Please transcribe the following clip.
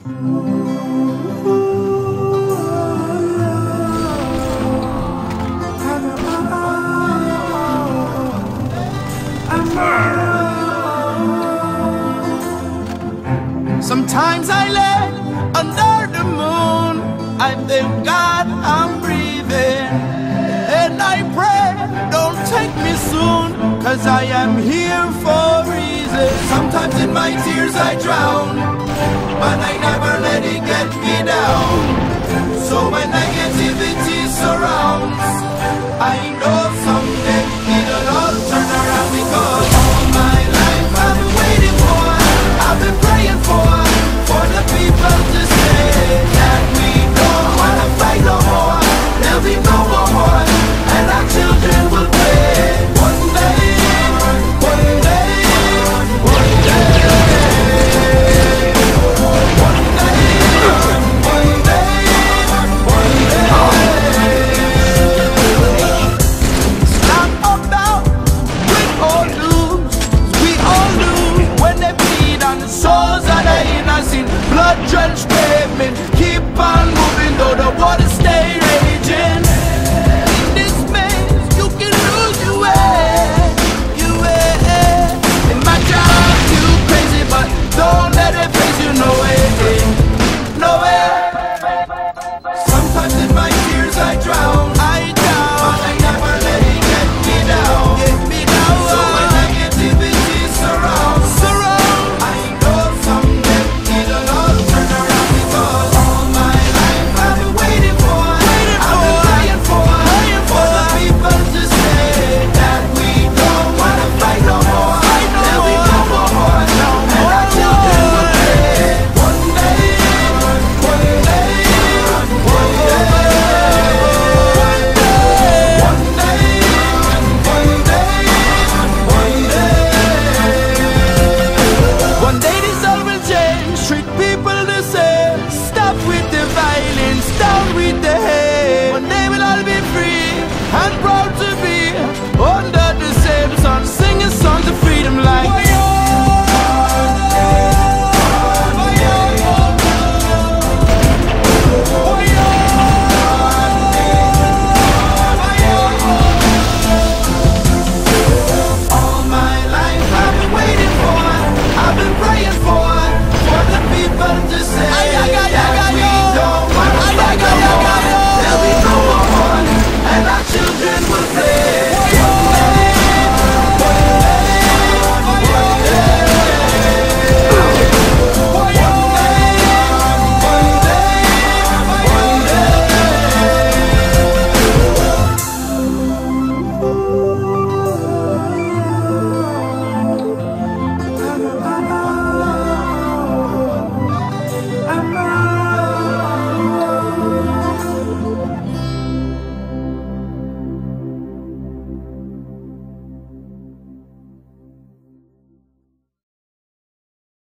Sometimes I lay under the moon, I thank God I'm breathing, and I pray, don't take me soon, cause I am here for a reason. Sometimes in my tears I drown, but I never let it get me down. So when